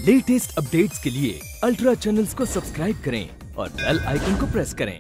Latest updates के लिए ultra channels को सब्सक्राइब करें और बेल आइकन को प्रेस करें।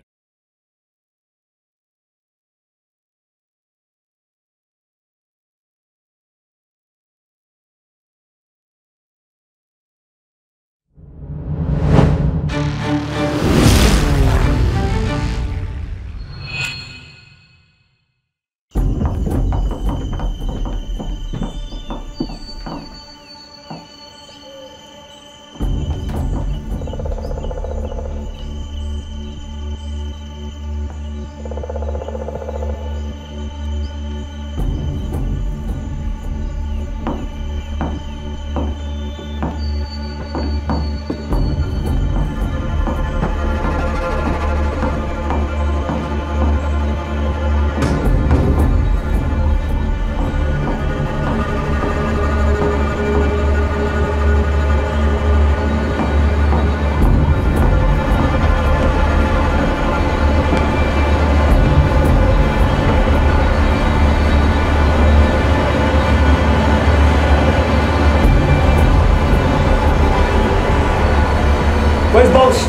Where's boss?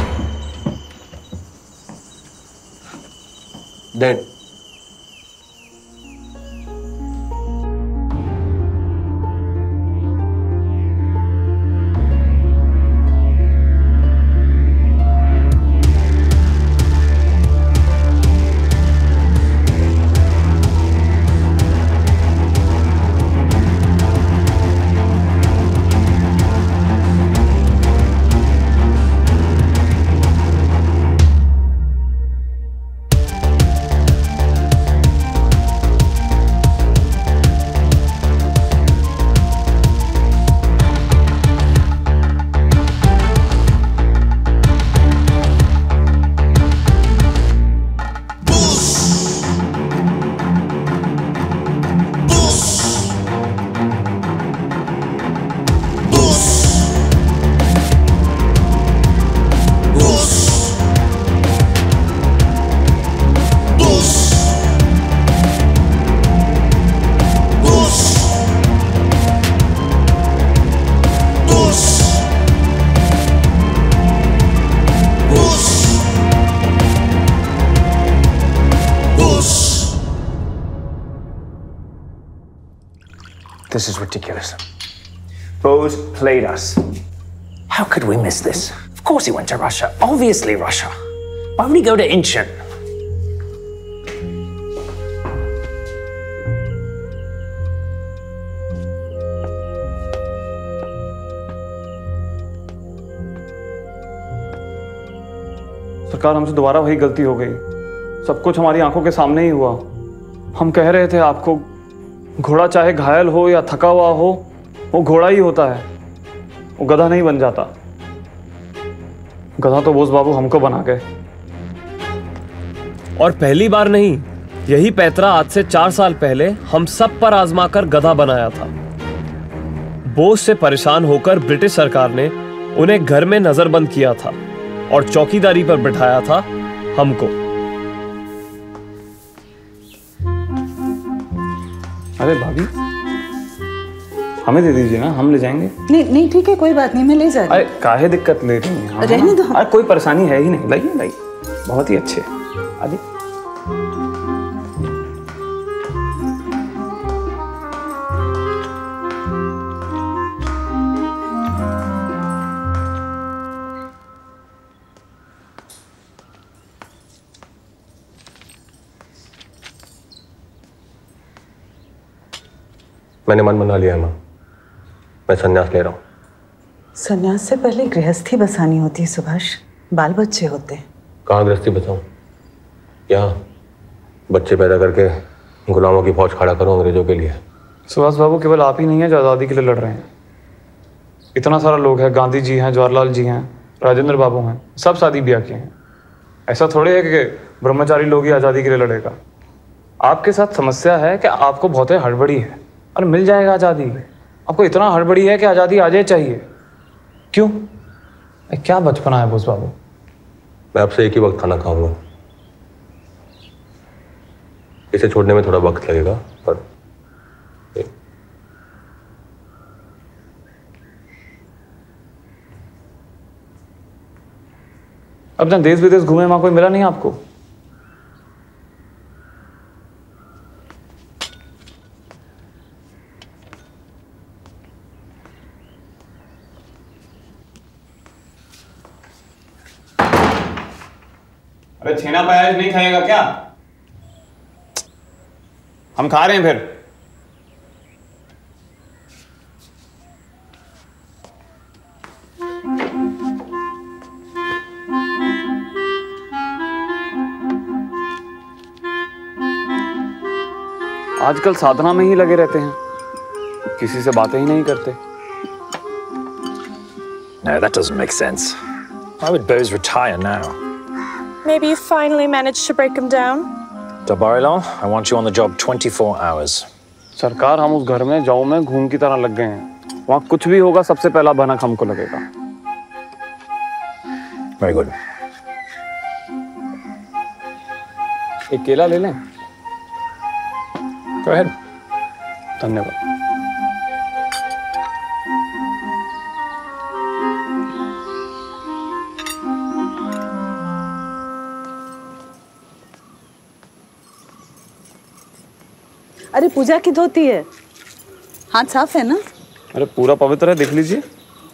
Dead. This is ridiculous. Bose played us. How could we miss this? Of course he went to Russia. Obviously Russia. Why would he go to Incheon? सरकार, हमसे दोबारा वही गलती हो गई। सब कुछ हमारी आंखों के सामने ही हुआ। हम कह रहे थे आपको, घोड़ा चाहे घायल हो या थका हुआ हो, वो घोड़ा ही होता है, वो गधा नहीं बन जाता। गधा तो बोस बाबू हमको बना गए। और पहली बार नहीं, यही पैतरा आज से 4 साल पहले हम सब पर आजमाकर गधा बनाया था। बोस से परेशान होकर ब्रिटिश सरकार ने उन्हें घर में नजरबंद किया था और चौकीदारी पर बिठाया था हमको। अरे भाभी, हमें दे दीजिए ना, हम ले जाएंगे। नहीं नहीं ठीक है, कोई बात नहीं, मैं ले जा रही हूँ। अरे काहे दिक्कत ले रही हैं? रहने दो। अरे कोई परेशानी है ही नहीं, लाइए लाइए, बहुत ही अच्छे। आदि मैंने मन बना लिया है माँ, मैं संन्यास ले रहा हूँ। संन्यास से पहले गृहस्थी बसानी होती है सुभाष, बाल बच्चे होते हैं। कहाँ गृहस्थी बसाऊँ? यहाँ बच्चे पैदा करके गुलामों की फौज खड़ा करूँ अंग्रेजों के लिए। सुभाष बाबू, केवल आप ही नहीं हैं जो आज़ादी के लिए लड़ रहे हैं। इतना सारा लोग हैं, गांधी जी हैं, जवाहरलाल जी हैं, राजेंद्र बाबू हैं, सब शादी ब्याह किए हैं। ऐसा थोड़े है कि ब्रह्मचारी लोग ही आज़ादी के लिए लड़ेगा। आपके साथ समस्या है कि आपको बहुत हड़बड़ी है। और मिल जाएगा आज़ादी, आपको इतना हड़बड़ी है कि आज़ादी आ जाए चाहिए। क्यों? क्या बचपना है बोस बाबू? मैं आपसे एक ही वक्त खाना खाऊंगा, इसे छोड़ने में थोड़ा वक्त लगेगा, पर अपना देश विदेश घूमे, वहां कोई मिला नहीं आपको? अरे छेना प्याज नहीं खाएगा क्या? हम खा रहे हैं फिर। आजकल साधना में ही लगे रहते हैं, किसी से बातें ही नहीं करते। No, that doesn't make sense. Why would Bose retire now? Maybe you finally managed to break him down? Darbari Lal, I want you on the job 24 hours. सरकार, हम उस घर में जाऊ में घूम की तरह लग गए हैं। वहाँ कुछ भी होगा सबसे पहला भनक हमको लगेगा। Very good. एक केला ले लें? Go ahead. धन्यवाद। अरे पूजा की धोती है, हाथ साफ है ना? अरे पूरा पवित्र है, देख लीजिए।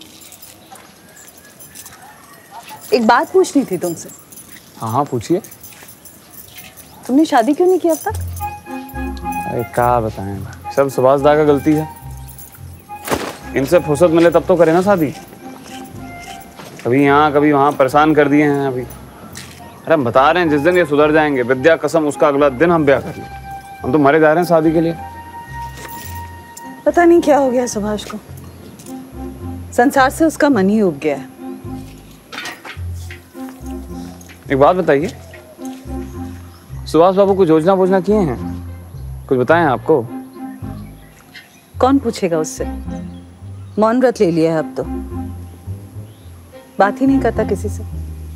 एक बात पूछनी थी तुमसे। हाँ हाँ पूछिए। तुमने शादी क्यों नहीं की अब तक? अरे क्या बताएं, सब सुभाष दा का गलती है। इनसे फुर्सत मिले तब तो करें ना शादी। कभी यहाँ कभी वहाँ परेशान कर दिए हैं अभी। अरे हम बता रहे हैं जिस दिन ये सुधर जाएंगे, विद्या कसम उसका अगला दिन हम ब्याह कर लें। हम तो मरे जा रहे हैं शादी के लिए। पता नहीं क्या हो गया सुभाष को, संसार से उसका मन ही उब गया है। एक बात बताइए, सुभाष बाबू कुछ योजना वोजना किए हैं? कुछ बताएं आपको? कौन पूछेगा उससे? मौन व्रत ले लिया है अब तो, बात ही नहीं करता किसी से।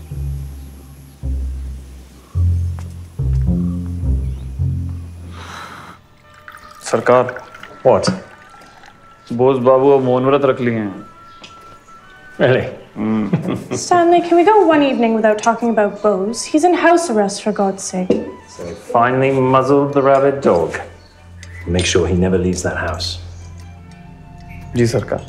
सरकार। What? बोस बाबू अब मौन व्रत रख लिए हैं। Really? Stanley, can we go one evening without talking about Bose? He's in house arrest, for God's sake. So they finally muzzled the rabid dog. Make sure he never leaves that house. जी सरकार।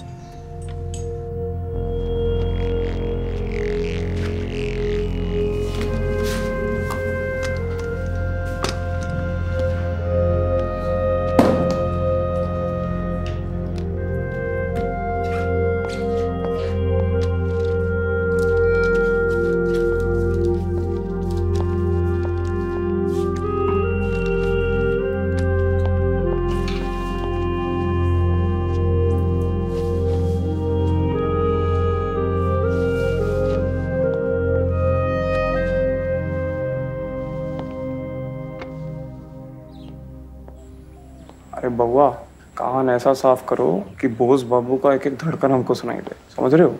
अरे बउआ, कान ऐसा साफ करो कि बोस बाबू का एक एक धड़कन हमको सुनाई दे, समझ रहे हो?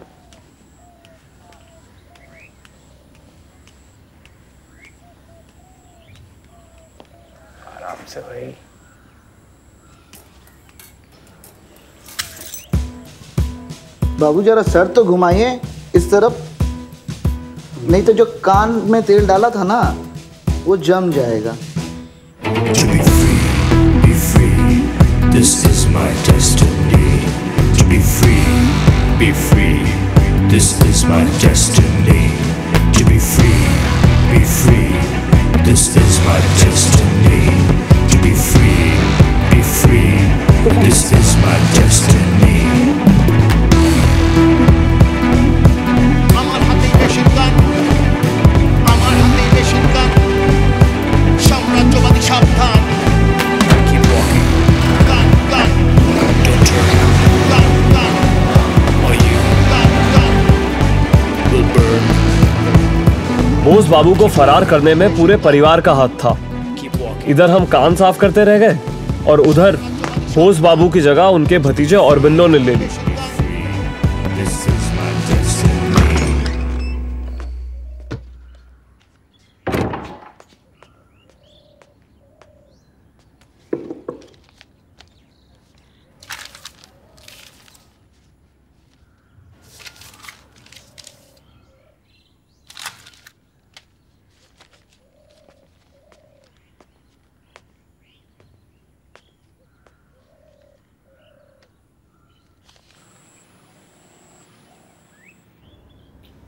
आराम से भाई। बाबू जरा सर तो घुमाइए इस तरफ, नहीं तो जो कान में तेल डाला था ना वो जम जाएगा। This is my destiny. To be free, be free. This is my destiny. To be free, be free. This is my destiny. To be free, be free. This is my destiny. আমার হাতে বেশিরভাগ, আমার হাতে বেশিরভাগ, সাম্রাজ্যবাদী সাবধান। Keep walking. Don't turn. Or you will burn. Bose बाबू को फरार करने में पूरे परिवार का हाथ था। इधर हम कान साफ करते रह गए और उधर बोस बाबू की जगह उनके भतीजे औरबिंदो ने ले ली।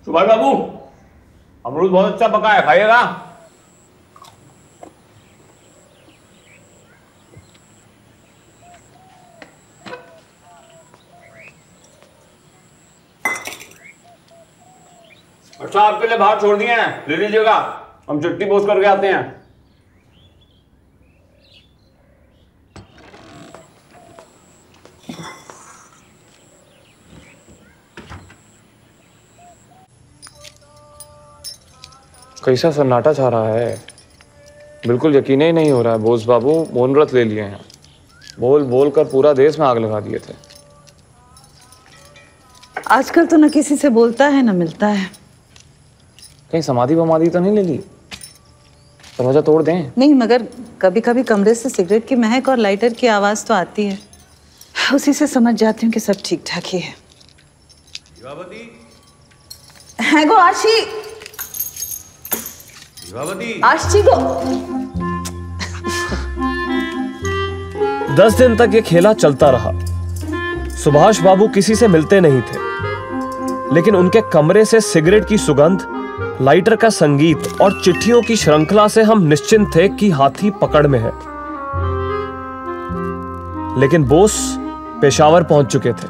सुभाष बाबू, अमरूद बहुत अच्छा पका है, खाइएगा। अच्छा, आपके लिए बाहर छोड़ दिए हैं, ले लीजिएगा। हम चिट्ठी पोस्ट करके आते हैं। कैसा सन्नाटा छा रहा है, बिल्कुल यकीन ही नहीं हो रहा है। बोस बाबू मौन व्रत ले लिए हैं, बोल बोल कर पूरा देश में आग लगा दिए थे। आजकल तो न किसी से बोलता है न मिलता है। कहीं समाधि बमाधि तो नहीं ले ली? दरवाजा तोड़ दें? नहीं, मगर कभी कभी कमरे से सिगरेट की महक और लाइटर की आवाज तो आती है, उसी से समझ जाती हूँ कि सब ठीक ठाक ही है। है गो आशी, आशी गो। 10 दिन तक ये खेला चलता रहा। सुभाष बाबू किसी से मिलते नहीं थे, लेकिन उनके कमरे से सिगरेट की सुगंध, लाइटर का संगीत और चिट्ठियों की श्रृंखला से हम निश्चिंत थे कि हाथी पकड़ में है। लेकिन बोस पेशावर पहुंच चुके थे।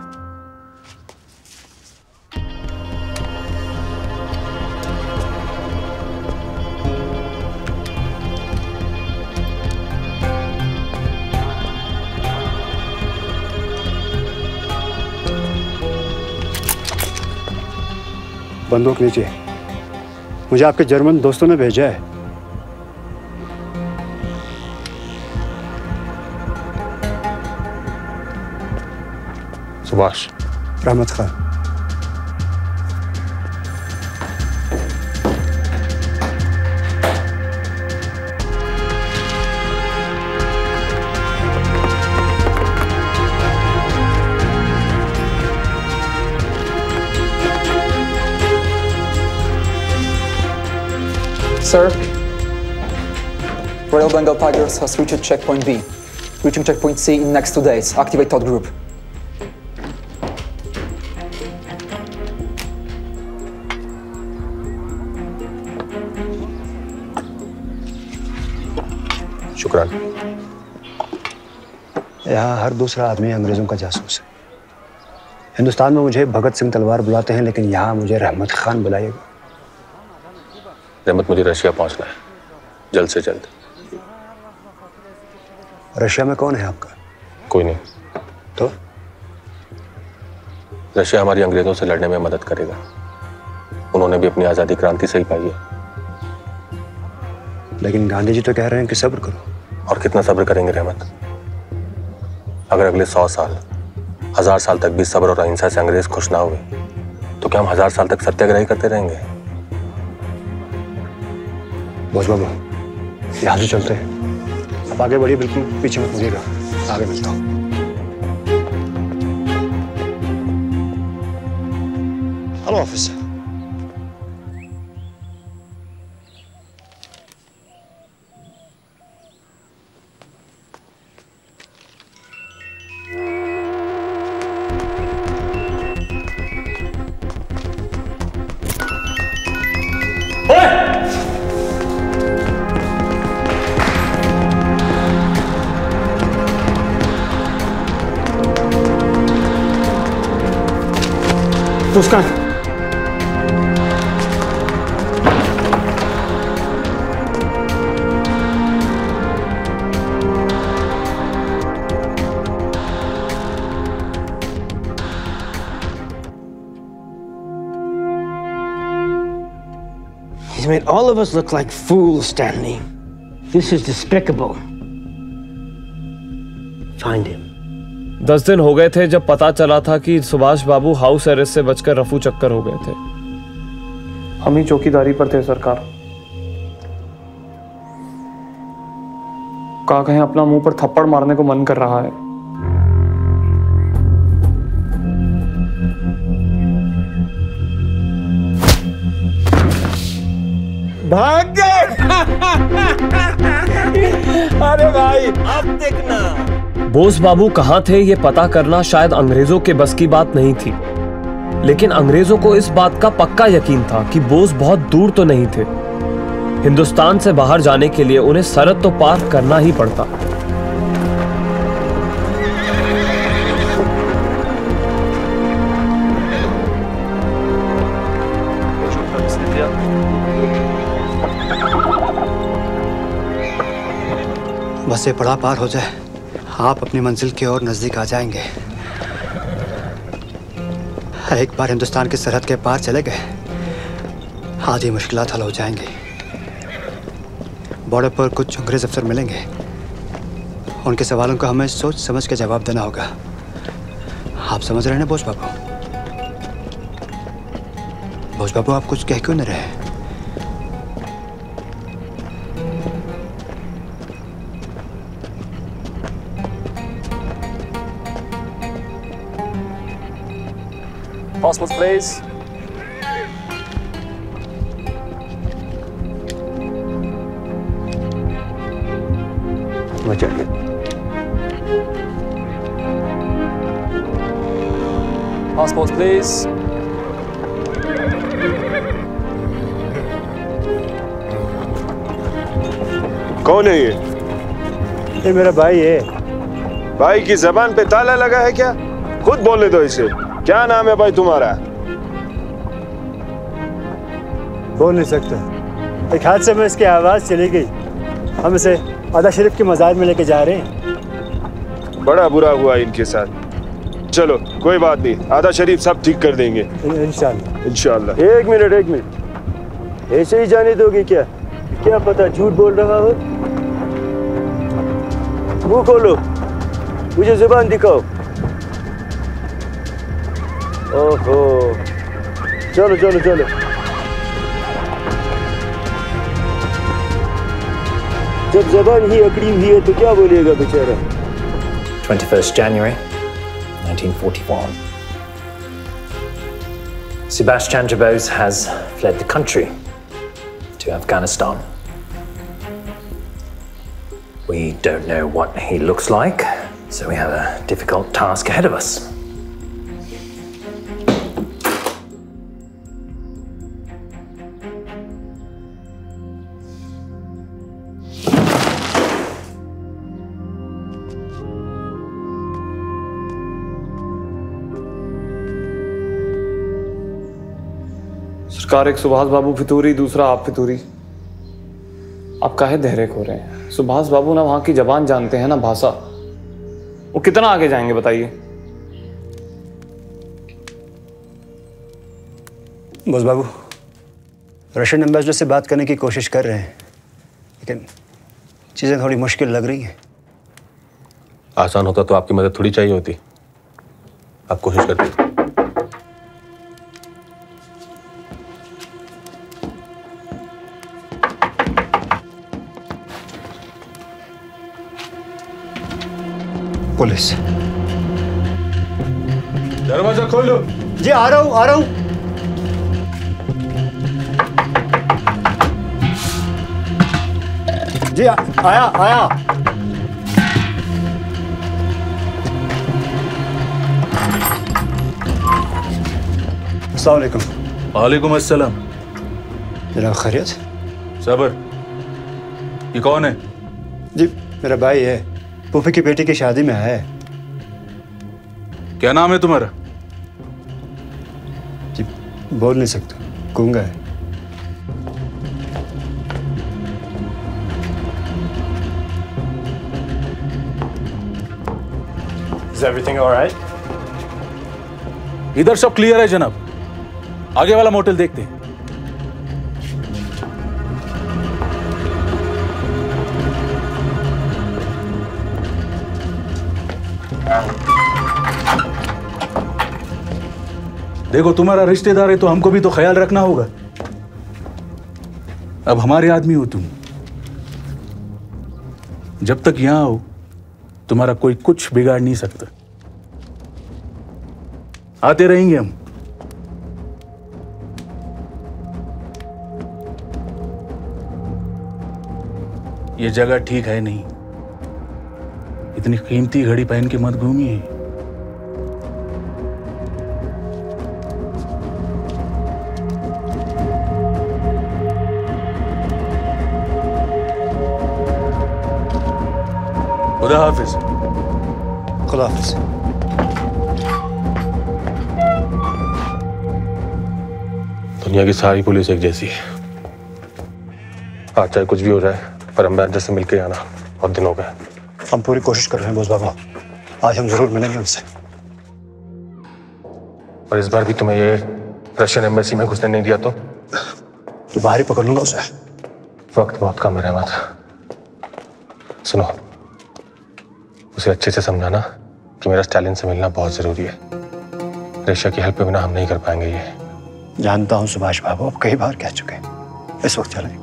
बंदूक नीचे, मुझे आपके जर्मन दोस्तों ने भेजा है। सुभाष। रहमत Khan. Sir, Royal Bengal Tigers has reached checkpoint B. Reaching checkpoint C in next 2 days. Activate thought group. शुक्रान। यहाँ हर दूसरा आदमी अंग्रेजों का जासूस है। हिंदुस्तान में मुझे भगत सिंह तलवार बुलाते हैं, लेकिन यहाँ मुझे रहमत खान बुलाइएगा। रहमत, मुझे रशिया पहुंचना है, जल्द से जल्द। रशिया में कौन है आपका? कोई नहीं। तो रशिया हमारी अंग्रेजों से लड़ने में मदद करेगा। उन्होंने भी अपनी आजादी क्रांति से ही पाई है। लेकिन गांधी जी तो कह रहे हैं कि सब्र करो। और कितना सब्र करेंगे रहमत? अगर अगले 100 साल, 1000 साल तक भी सब्र और अहिंसा से अंग्रेज खुश ना हुए, तो क्या हम 1000 साल तक सत्याग्रह ही करते रहेंगे? बोस बाबू, यहाँ से चलते हैं। आप आगे बढ़िए, बिल्कुल पीछे मत मुड़िएगा। आगे मिलता हूँ। Hello officer. Muskan, He's made all of us look like fools, Stanley. This is despicable. Find him. 10 दिन हो गए थे जब पता चला था कि सुभाष बाबू हाउस अरेस्ट से बचकर रफू चक्कर हो गए थे। हम ही चौकीदारी पर थे सरकार। कहा कहीं अपना मुंह पर थप्पड़ मारने को मन कर रहा है। भाग गए। अरे भाई, अब देखना। बोस बाबू कहां थे ये पता करना शायद अंग्रेजों के बस की बात नहीं थी, लेकिन अंग्रेजों को इस बात का पक्का यकीन था कि बोस बहुत दूर तो नहीं थे। हिंदुस्तान से बाहर जाने के लिए उन्हें सरहद तो पार करना ही पड़ता। बस ये पड़ाव पार हो जाए, आप अपनी मंजिल की ओर नजदीक आ जाएंगे। एक बार हिंदुस्तान की सरहद के पार चले गए, आधी मुश्किलात हल हो जाएंगी। बॉर्डर पर कुछ अंग्रेज अफसर मिलेंगे, उनके सवालों का हमें सोच समझ के जवाब देना होगा। आप समझ रहे हैं ना बोस बाबू? बोस बाबू, आप कुछ कह क्यों नहीं रहे? Passports, please. Passports, please. कौन है ये? ये मेरा भाई है। भाई की जबान पे ताला लगा है क्या? खुद बोलने दो इसे। क्या नाम है भाई तुम्हारा? बोल नहीं सकता। एक हादसे में इसकी आवाज चली गई। हम इसे आदा शरीफ के मज़ार में लेके जा रहे हैं। बड़ा बुरा हुआ इनके साथ। चलो कोई बात नहीं, आदा शरीफ सब ठीक कर देंगे इंशाल्लाह। इंशाल्लाह। एक मिनट, ऐसे ही जाने दोगे क्या? क्या पता झूठ बोल रहा हो। मुंह खोलो, मुझे जुबान दिखाओ। ओहो, चलो चलो चलो। जब जबान ही अकड़ी हुई है तो क्या बोलेगा बेचारा। 21st January 1941. Subhas Chandra Bose has fled the country to Afghanistan. We don't know what he looks like, so we have a difficult task ahead of us. सरकार, एक सुभाष बाबू फितूरी, दूसरा आप फितूरी। आप काहे धैर्य खो रहे हैं? सुभाष बाबू ना वहां की जबान जानते हैं ना भाषा। वो कितना आगे जाएंगे बताइए? बॉस बाबू, रशियन एम्बेसडर से बात करने की कोशिश कर रहे हैं, लेकिन चीज़ें थोड़ी मुश्किल लग रही हैं। आसान होता तो आपकी मदद थोड़ी चाहिए होती। आप कोशिश करते। पुलिस। दरवाजा खोलो। जी आ रहा हूँ, आ रहा हूँ। जी आया आया। अस्सलाम वालेकुम। वालेकुम अस्सलाम। जनाब खैरियत? सबर। ये कौन है? जी मेरा भाई है, फूफी की बेटी की शादी में आया है। क्या नाम है तुम्हारा? जी बोल नहीं सकता, गूंगा है। Is everything all right? इधर सब क्लियर है जनाब। आगे वाला मोटेल देखते हैं। देखो तुम्हारा रिश्तेदार है तो हमको भी तो ख्याल रखना होगा। अब हमारे आदमी हो तुम। जब तक यहां हो तुम्हारा कोई कुछ बिगाड़ नहीं सकता। आते रहेंगे हम। ये जगह ठीक है नहीं। इतनी कीमती घड़ी पहन के मत घूमिए। खुदा हाफिज। खुदा हाफिज। दुनिया की सारी पुलिस एक जैसी है। आज चाहे कुछ भी हो जाए, पर अम्बेसडर से मिलके आना। बहुत दिन हो गए। हम पूरी कोशिश कर रहे हैं बोस बाबा, आज हम जरूर मिलेंगे उनसे। और इस बार भी तुम्हें ये रशियन एम्बेसी में घुसने नहीं दिया तो बाहर ही पकड़ लूंगा उसे। वक्त बहुत कम है रहमत। सुनो, उसे अच्छे से समझाना कि मेरा स्टालिन से मिलना बहुत जरूरी है। रशिया की हेल्प के बिना हम नहीं कर पाएंगे ये। जानता हूँ सुभाष बाबू, अब कई बार कह चुके हैं। इस वक्त चलें।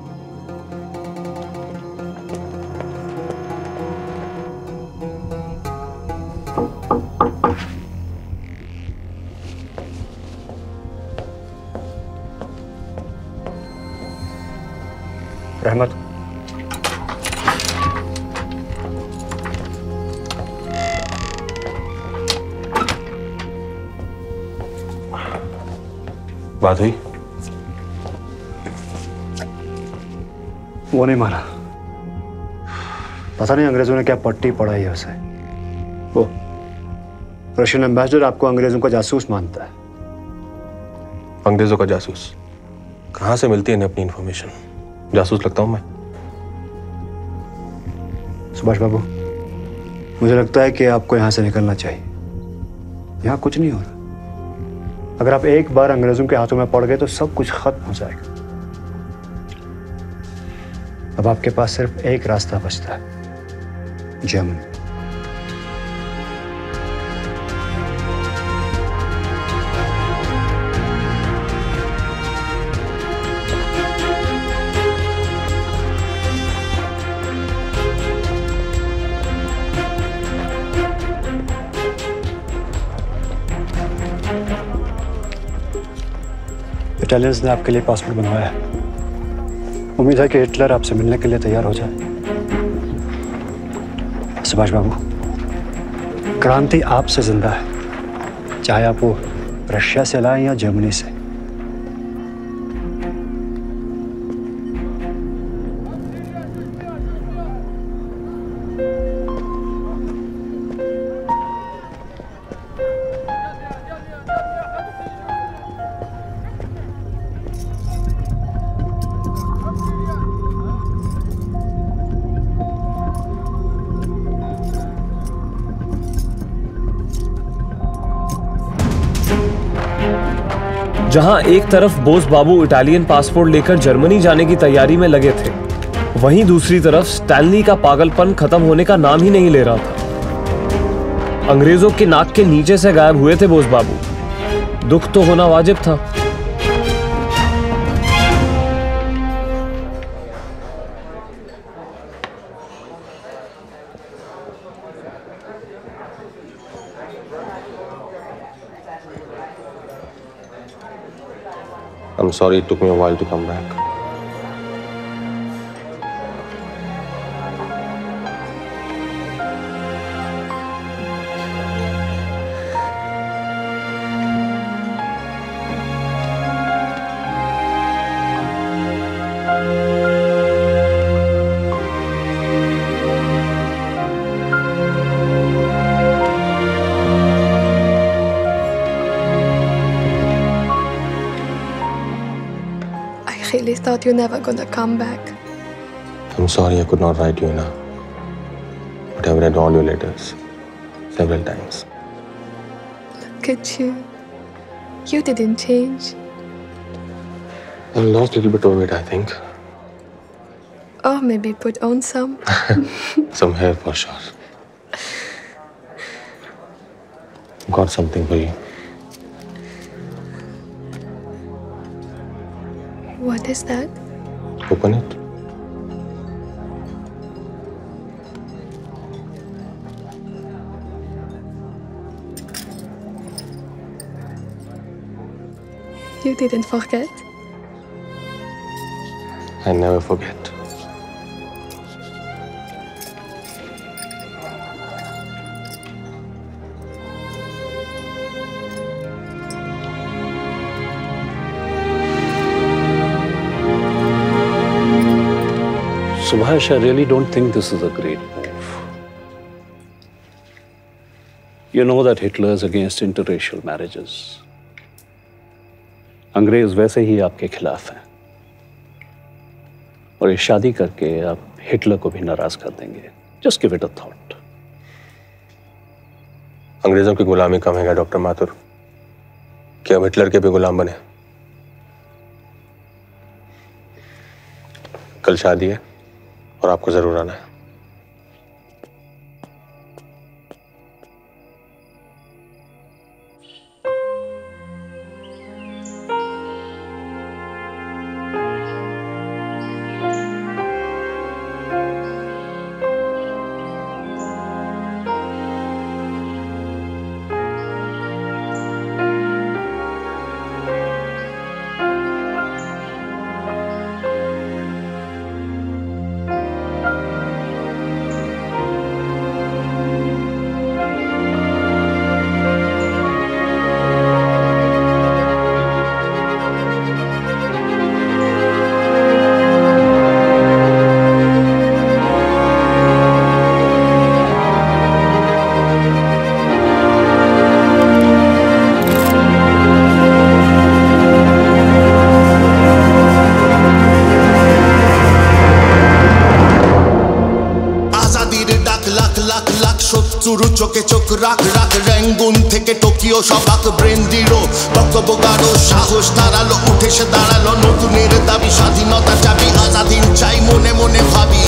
रहमत, बात हुई? वो नहीं माना। पता नहीं अंग्रेजों ने क्या पट्टी पढ़ाई है उसे। वो रशियन एम्बेसडर आपको अंग्रेजों का जासूस मानता है। अंग्रेजों का जासूस? कहां से मिलती है इन्हें अपनी इंफॉर्मेशन? जासूस लगता हूं मैं? सुभाष बाबू, मुझे लगता है कि आपको यहां से निकलना चाहिए। यहां कुछ नहीं हो रहा। अगर आप एक बार अंग्रेजों के हाथों में पड़ गए तो सब कुछ खत्म हो जाएगा। अब आपके पास सिर्फ एक रास्ता बचता है, जर्मनी। इटालियंस ने आपके लिए पासपोर्ट बनवाया है। उम्मीद है कि हिटलर आपसे मिलने के लिए तैयार हो जाए। सुभाष बाबू, क्रांति आपसे जिंदा है, चाहे आप वो रशिया से लाएं या जर्मनी से। जहां एक तरफ बोस बाबू इटालियन पासपोर्ट लेकर जर्मनी जाने की तैयारी में लगे थे, वहीं दूसरी तरफ स्टैनली का पागलपन खत्म होने का नाम ही नहीं ले रहा था। अंग्रेजों के नाक के नीचे से गायब हुए थे बोस बाबू। दुख तो होना वाजिब था। I'm sorry it took me a while to come back. I really thought you're never gonna come back. I'm sorry I could not write you enough. But I've read all your letters several times. Look at you. You didn't change. I've lost a little bit of weight, I think. Or maybe put on some. Some hair for sure. Got something for you. What is that? Open it. You didn't forget? I never forget. Subhash, I really don't think this is a great move. You know that Hitler is against interracial marriages. अंग्रेज वैसे ही आपके खिलाफ हैं और ये शादी करके आप हिटलर को भी नाराज कर देंगे. Just give it a thought. अंग्रेजों की गुलामी कम है क्या डॉक्टर माथुर? क्या अब हिटलर के भी गुलाम बने? कल शादी है और आपको जरूर आना है. চোখে চোখ রাখ রাখ র্যাঙ্গুন থেকে টোকিও সবাক ব্রেন দিল বক্তব্য গাঢ় সাহস দাঁড়ালো উঠে সে দাঁড়ালো নতুনের দাবি স্বাধীনতা চাবি আজাদিন চাই মনে মনে ভাবি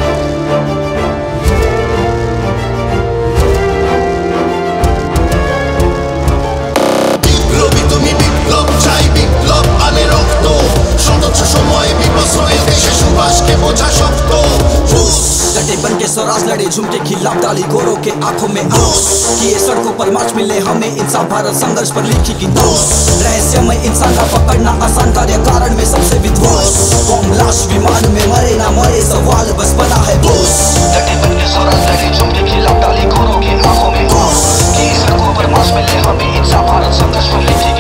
বিপ্লবী তুমি বিপ্লব চাই বিপ্লব আনে রক্ত সদস্য সময়ে বিপস হয়ে দেশে সুভাষকে বোঝা শক্ত डटे बन के स्वराज लड़े झुमके खिलाफ डाली गोरों के आंखों में आंस किए सड़कों पर मार्च मिले हमें इंसान भारत संघर्ष पर लिखी की दोष रहस्यमय इंसान का पकड़ना आसान कार्य कारण में सबसे विध्वंस बॉम्ब लाश विमान में मरे ना मरे सवाल बस बना है बोस डटे बन के स्वराज लड़े झुमके खिलाफ डाली गोरों के आंखों में आंस किए सड़कों पर मार्च मिले हमें इंसान भारत संघर्ष पर लिखी